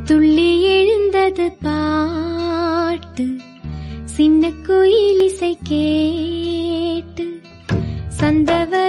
துள்ளி எழுந்தது பாட்டு, சின்ன குயில் இசை கேட்டு சந்தவர்